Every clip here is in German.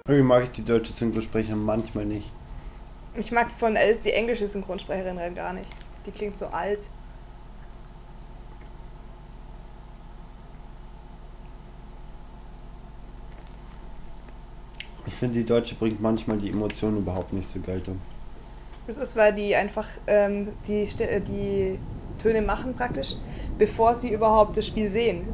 Irgendwie mag ich die deutsche Synchronsprecher manchmal nicht. Ich mag von Alice die englische Synchronsprecherin rein gar nicht. Die klingt so alt. Ich finde, die Deutsche bringt manchmal die Emotionen überhaupt nicht zur Geltung. Das ist, weil die einfach die Töne machen praktisch, bevor sie überhaupt das Spiel sehen.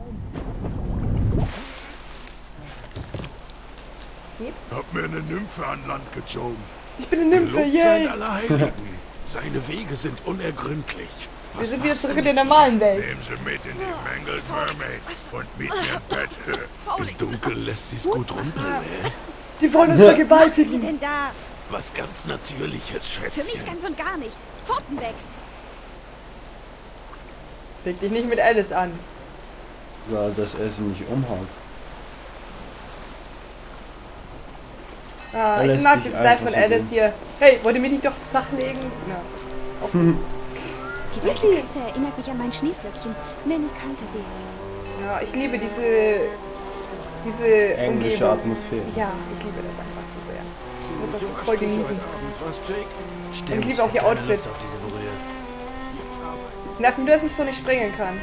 Hab mir eine Nymphe an Land gezogen. Ich bin eine Nymphe, Gelobt yay! seien alle Heiligen. Seine Wege sind unergründlich. Wir sind wieder zurück in der normalen Welt. Nehmen Sie mit in die Mangled Mermaid und mit mir im Bett. Im Dunkeln lässt sie's gut rumpeln, ne? Die wollen uns vergewaltigen. denn da? Was ganz Natürliches, Für Schätzchen. mich ganz und gar nicht. Pfoten weg. Leg dich nicht mit Alice an. Weil das Essen nicht umhaut. Ah, Alice ich mag dich den Style einfach von so Alice dumm. hier. Hey, wollt ihr mich nicht doch flachlegen? Na. Die weiße Katze erinnert mich an mein Schneeflöckchen. Nanny kannte sie. Ja, ich liebe diese Englische Umgebung. Atmosphäre. Ja, ich liebe das einfach so sehr. Ich muss das Du jetzt hast voll dich genießen. heute Abend was, Jake? Und ich liebe auch ihr Outfit. Es nervt mich nur, dass ich so nicht springen kann.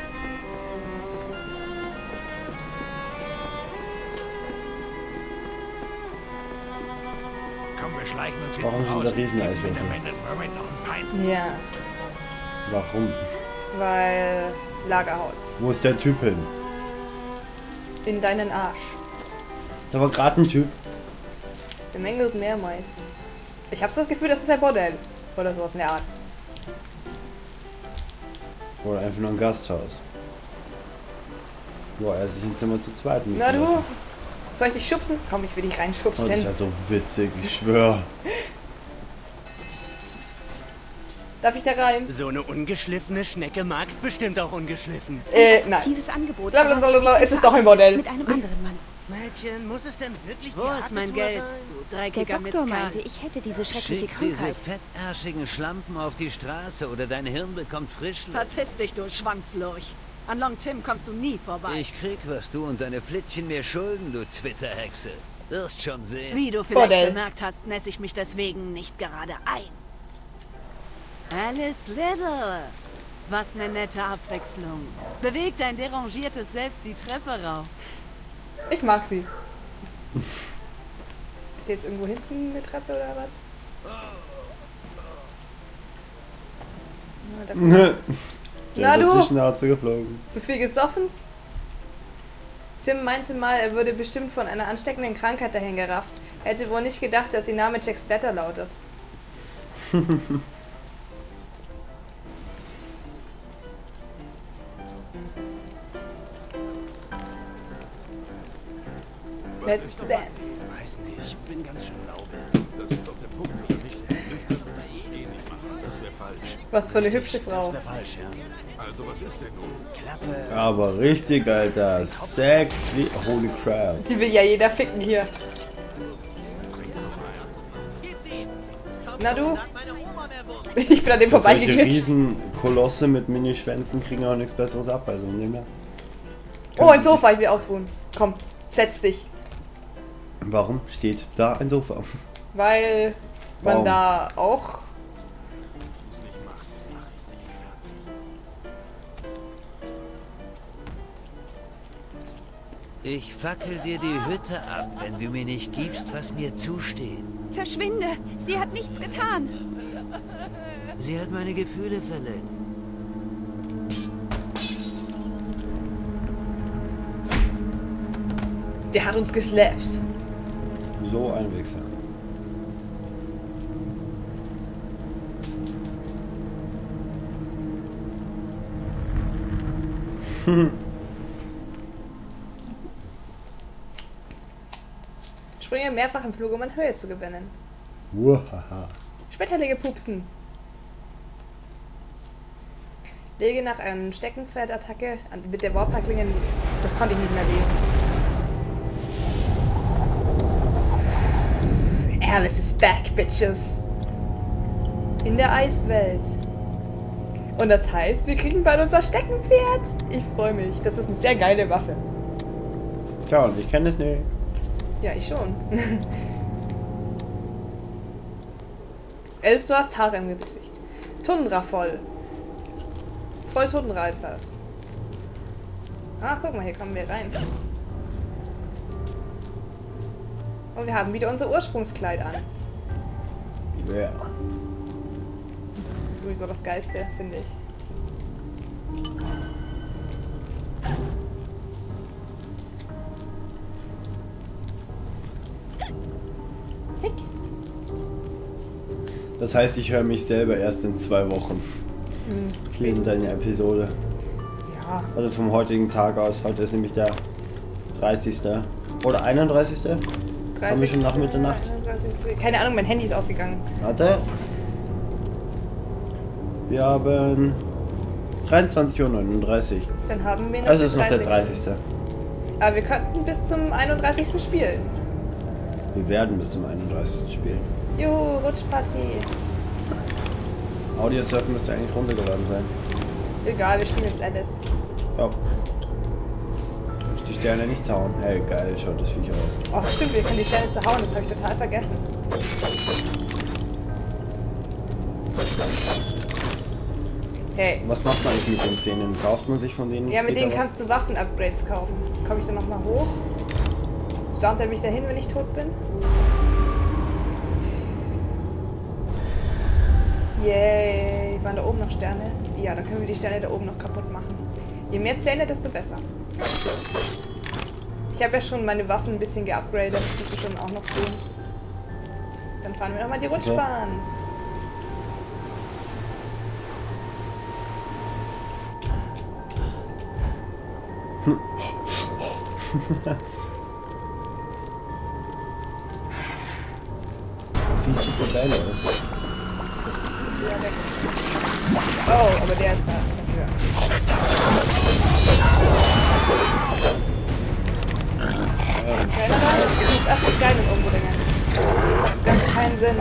Komm, wir schleichen uns Warum hinten sind raus. da Rieseneiswürfel? Mit der Mangled Mermaid noch ein Pint. Ja, Warum? weil Lagerhaus. Wo ist der Typ hin? In deinen Arsch. Da war gerade ein Typ. Bemängelt Mermaid. Ich habe das Gefühl, das ist ein Bordell. Oder sowas in der Art. Oder einfach nur ein Gasthaus. Wo er sich ein Zimmer zu zweit Na mieten du? lassen. Soll ich dich schubsen? Komm, ich will dich Oh, das reinschubsen. wäre so witzig, ich schwöre. Darf ich da rein? So eine ungeschliffene Schnecke magst bestimmt auch ungeschliffen. Nein. Aktives Angebot. Blablabla, aber es ist doch ein Bordell. Mit einem anderen Mann. Mädchen, muss es denn wirklich Wo die ist harte mein Tour Geld, sein? du Der dreckiger Doktor Mistkerl? meinte, ich hätte diese schreckliche Schick diese Krankheit. fettärschigen Schlampen auf die Straße oder dein Hirn bekommt Frischluft. Verpiss dich, du Schwanzlurch. An Long Tim kommst du nie vorbei. Ich krieg, was du und deine Flittchen mir schulden, du Twitterhexe. Wirst schon sehen. Wie du vielleicht Bordell. bemerkt hast, nässe ich mich deswegen nicht gerade ein. Alice Little. Was eine nette Abwechslung. Bewegt dein derangiertes Selbst die Treppe rauf. Ich mag sie. Ist jetzt irgendwo hinten eine Treppe oder was? Na, da kommt Der Na ist auf du? die Schnauze geflogen. zu viel gesoffen? Tim meinte mal, er würde bestimmt von einer ansteckenden Krankheit dahin gerafft. Er hätte wohl nicht gedacht, dass ihr Name Jack Splatter lautet. Let's dance. Weiß nicht, ich bin ganz schön laube. Das ist doch der Punkt, oder nicht? Nicht, dass wir es eh nicht machen. Das wäre falsch. Was für eine hübsche Das Frau. wäre falsch, ja. Also, was ist denn nun? Klappe. Aber richtig, Alter. Sexy. Holy crap. Die will ja jeder ficken hier. Na du? Ich bin an dem Solche vorbeigeglitscht. Riesenkolosse mit Mini-Schwänzen kriegen auch nichts Besseres ab. Also nehmen wir. Oh, ein Sofa, ich will ausruhen. Komm, setz dich. Warum steht da ein Sofa? Weil man Warum? da auch... Wenn du es nicht machst, mach ich dich fertig. Ich fackel dir die Hütte ab, wenn du mir nicht gibst, was mir zusteht. Verschwinde. Sie hat nichts getan. Sie hat meine Gefühle verletzt. Der hat uns geslappt. So ein Wichser. Springe mehrfach im Flug, um an Höhe zu gewinnen. Wahaha. Spetterlige Pupsen. Lege nach einem Steckenpferdattacke mit der Warpacklinge. Das konnte ich nicht mehr lesen. Alice is back, bitches. In der Eiswelt. Und das heißt, wir kriegen bald unser Steckenpferd. Ich freue mich. Das ist eine sehr geile Waffe. Tja, und ich kenne es nicht. Ja, ich schon. Els, du hast Haare im Gesicht. Tundra voll. Voll Tundra ist das. Ah, guck mal, hier kommen wir rein. Und wir haben wieder unser Ursprungskleid an. Ja. Yeah. Das ist sowieso das Geilste, finde ich. Das heißt, ich höre mich selber erst in 2 Wochen. In deiner Episode. Ja. Also vom heutigen Tag aus. Heute ist nämlich der 30. Oder 31. 30. Haben wir schon nach Mitternacht? 31. Keine Ahnung, mein Handy ist ausgegangen. Warte. Wir haben 23:39 Uhr. Dann haben wir noch Also den ist noch der 30. Aber wir könnten bis zum 31. spielen. Wir werden bis zum 31. spielen. Juhu, Rutschparty. Audiosurfen müsste eigentlich runtergeladen sein. Egal, wir spielen jetzt alles. Ja. Die Sterne nicht zauen. Hey, geil, schaut das Viech aus. Oh, stimmt, wir können die Sterne zerhauen, das habe ich total vergessen. Hey. Was macht man eigentlich mit den Zähnen? Kauft man sich von denen? Ja, mit denen später kannst du Waffen-Upgrades kaufen. Komme ich dann nochmal hoch? Spawnt er mich dahin, wenn ich tot bin? Yay. Waren da oben noch Sterne? Ja, dann können wir die Sterne da oben noch kaputt machen. Je mehr Zähne, desto besser. Ich habe ja schon meine Waffen ein bisschen geupgradet, das musst du schon auch noch sehen. Dann fahren wir nochmal die Rutschbahn. Wie sieht so geil aus? Das ist wieder weg. Oh, aber der ist da. Dafür. Keiner da? Ich muss erst die Kleidung umbringen. Sonst hat das Ganze keinen Sinn.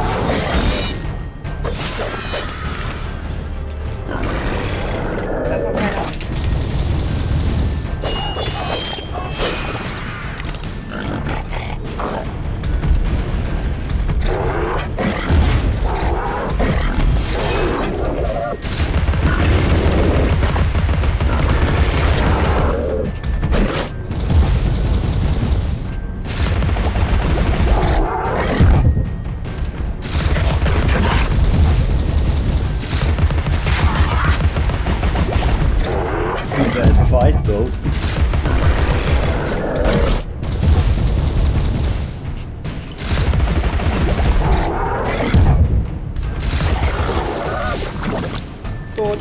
Da ist noch keiner. Fight though. Tot.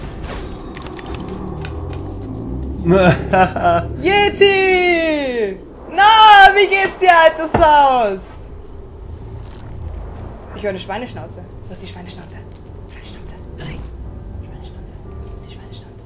Yeti! Na, wie geht's dir, altes Haus? Ich höre eine Schweineschnauze. Wo ist die Schweineschnauze? Schweineschnauze. Schweineschnauze. Wo ist die Schweineschnauze?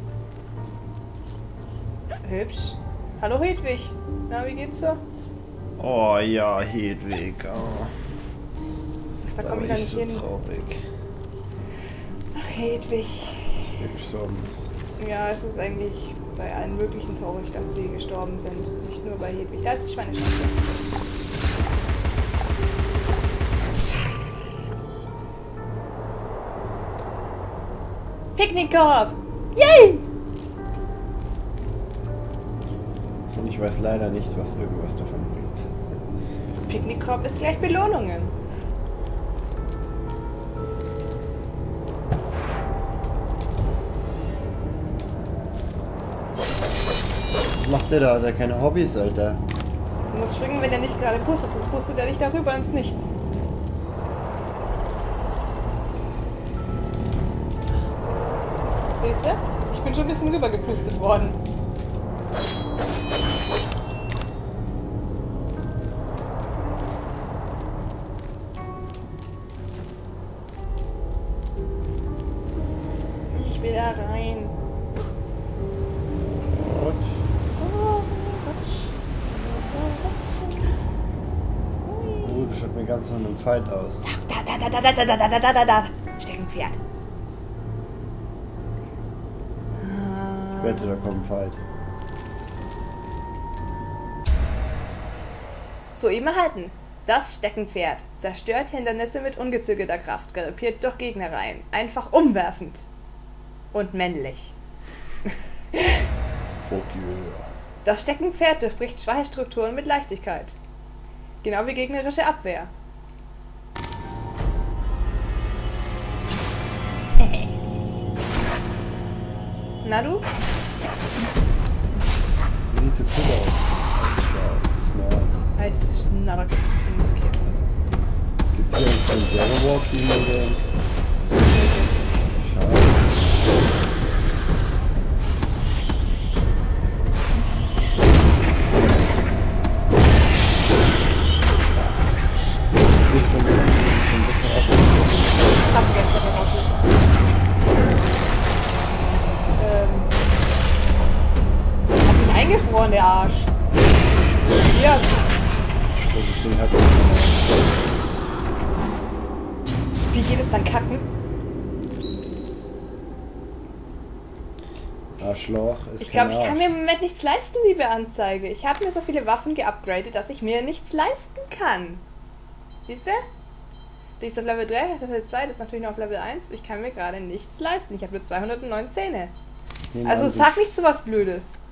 Hübsch. Hallo Hedwig. Na, wie geht's so? Oh ja, Hedwig. Oh. Ach, da komme ich noch nicht so hin. Traurig, Ach, Hedwig. dass der gestorben ist. Ja, es ist eigentlich bei allen möglichen traurig, dass sie gestorben sind. Nicht nur bei Hedwig. Da ist die Schweineschnauze. Picknickkorb! Yay! Und ich weiß leider nicht, was irgendwas davon bringt. Picknickkorb ist gleich Belohnungen. Was macht der da? Hat er keine Hobbys, Alter? Du musst springen, wenn er nicht gerade pustet, sonst pustet er dich darüber ins Nichts. Siehst du? Ich bin schon ein bisschen rüber gepustet worden. Ich will da rein. Rutsch. Oh, Rutsch. Das schaut mir ganz nach einem Fight aus. Da. Steckenpferd. Ich wette, da kommt ein Fight. Soeben erhalten. Das Steckenpferd. Zerstört Hindernisse mit ungezügelter Kraft. Galoppiert durch Gegnereien. Einfach umwerfend. Und männlich. Fuck you. Das Steckenpferd durchbricht schwache Strukturen mit Leichtigkeit. Genau wie gegnerische Abwehr. Na du? Die sieht so cool aus. Snark. Heißt Snark. Gibt's hier einen Jabberwocky oder? Schade. Ich von ein bisschen offen. Hast du gern Jabberwocky? Hat mich eingefroren, der Arsch. Hier. Das Ding hat Wie geht es dann kacken? Arschloch ist Ich glaube, kein ich kann Arsch. mir im Moment nichts leisten, liebe Anzeige. Ich habe mir so viele Waffen geupgradet, dass ich mir nichts leisten kann. Siehst du? Die ist auf Level 3, auf Level 2, das ist natürlich noch auf Level 1. Ich kann mir gerade nichts leisten. Ich habe nur 209 Zähne. Nehmen Also an, sag nicht so was Blödes.